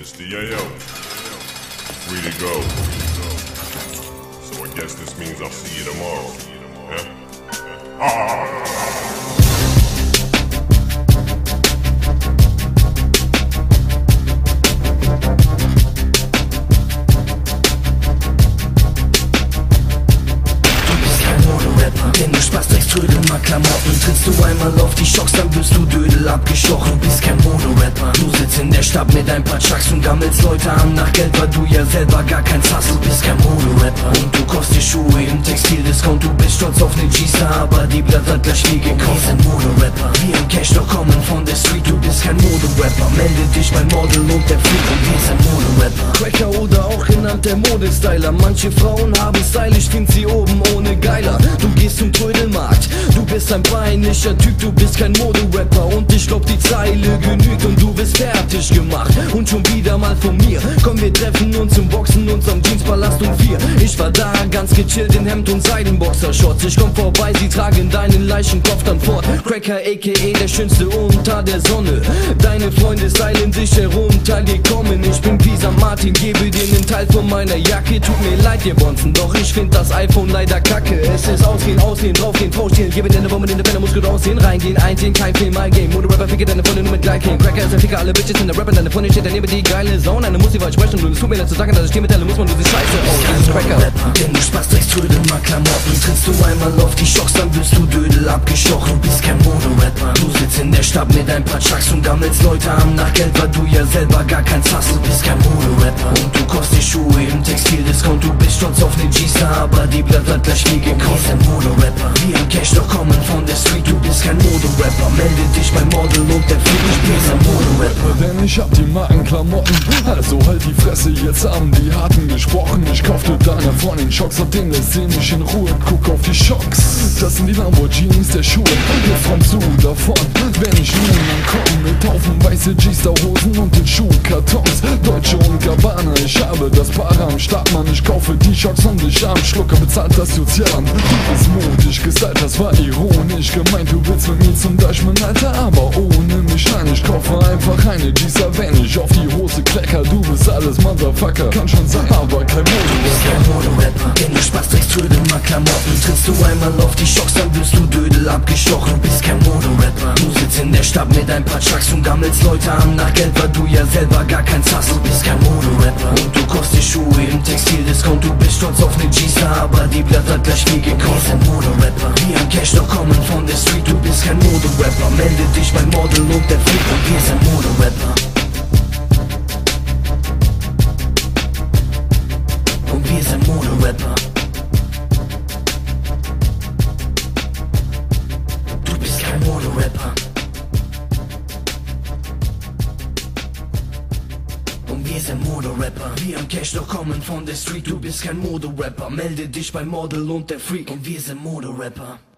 Mr. Yayo, free to go. So I guess this means I'll see you tomorrow. Yeah? Denn du Spaß trägst Trödelmark-Klamotten. Trittst du einmal auf die Schocks, dann wirst du Dödel abgestochen. Du bist kein Modo-Rapper. Du sitzt in der Stadt mit ein paar Chucks und gammelst Leute an nach Geld, weil du ja selber gar keins hast. Du bist kein Modo-Rapper. Und du kaufst dir Schuhe im Textil-Discount. Du bist stolz auf ne G-Star, aber die blattert gleich wie gekauft. Wir sind Modo-Rapper. Wir im Cash doch kommen von der Street. Du bist kein Modo-Rapper. Melde dich beim Model und der Freak. Und wir sind Modo-Rapper. Cracker oder auch genannt der Modestyler. Manche Frauen haben Style, ich find sie oben ohne geiler. Du gehst zum Trödelmarkt, du bist ein peinlicher Typ, du bist kein Modo-Rapper. Und ich glaub die Zeile genügt und du wirst fertig gemacht. Und schon wieder mal von mir, komm wir treffen uns zum Boxen, unserem Jeanspalast um 4. Ich war da, ganz gechillt in Hemd und Seidenboxershorts. Ich komm vorbei, sie tragen deinen Leichenkopf dann fort. Cracker a.k.a. der schönste unter der Sonne. Deine Freunde stylen sich heruntergekommen. Ich bin Pisa Martin, gebe dir einen Teil von meiner Jacke. Tut mir leid, ihr Bonzen, doch ich find das iPhone leider kacke. Es ist ausgehen, draufgehen, draufstehen. Gebe dir eine Woman in der Penne, muss gut aussehen. Reingehen, einsehen, kein Film, mein Game. Modo-Rapper, ficke deine Freunde nur mit Gleichgehen. Cracker ist ein Ficker, alle Bitches in der Rapper. Deine Freundin steht daneben, die geile Zone. Eine muss sie weit sprechen und es tut mir leid zu sagen, dass ich dir mitteile, muss man diese Scheiße. Oh, das ist Cracker. Denn du Spaß trägst Trödelmark-Klamotten. Trittst du einmal auf die Schocks, dann wirst du Dödel abgestochen. Du bist kein Modo-Rapper. Du sitzt in der Stadt mit ein paar Chucks und gammelst Leute an nach Geld, weil du ja selber gar keins hast. Du bist kein Modo-Rapper. Und du kaufst dir Schuhe im Textil-Discount. Du bist stolz auf ne G-Star, aber die blattert gleich wie gekauft. Wir sind Modo-Rapper. Wir im Cash doch kommen von der Street. Du bist kein Modo-Rapper. Melde dich beim Model und der Freak. Wir sind Modo-Rapper. Denn ich hab die Markenklamotten, also halt die Fresse, jetzt haben die Harten gesprochen. Ich kaufte deiner Freundin Schocks, ab dem lässt sie nicht in Ruhe. Guck auf die Schocks, das sind die Lamborghinis der Schuhe. Jetzt kommst du davon, wenn ich nun ankomme mit Haufen weiße G-Star-Hosen und den Schuhkartons. Deutsche und Gabbana, ich habe das Para am Start, Mann. Ich kaufe die Schocks und ich am Schlucker bezahlt das Sozialamt. Du bist mutig gestylt, das war ironisch gemeint. Du willst mit mir zum Deichmann, Alter, aber ohne mich. Nein, ich kaufe einfach eine G-Star, wenn ich auf die Hose klecker. Du bist alles Motherfucker, kann schon sein, aber kein Modo-Rapper. Denn du Spaß trägst Trödelmark-Klamotten. Trittst du einmal auf die Schocks, dann wirst du Dödel abgestochen. Du bist kein Modo-Rapper. Du sitzt in der Stadt mit ein paar Chucks und gammelst Leute an nach Geld, weil du ja selber gar keins hast. Du bist kein Modo-Rapper. Und du kaufst dir Schuhe im Textil-Discount. Du bist stolz auf ne G-Star, aber die blattert gleich wie gekauft. Wir sind Modo-Rapper. Wir im Cash doch kommen von der Street. Du bist kein Modo-Rapper. Melde dich beim Model und der Freak. Und wir sind Modo-Rapper. Und wir sind Modo-Rapper. Du bist kein Modo-Rapper. Und wir sind Modo-Rapper. Wir im Cash doch kommen von der Street. Du bist kein Modo-Rapper. Melde dich beim Model und der Freak. Und wir sind Modo-Rapper.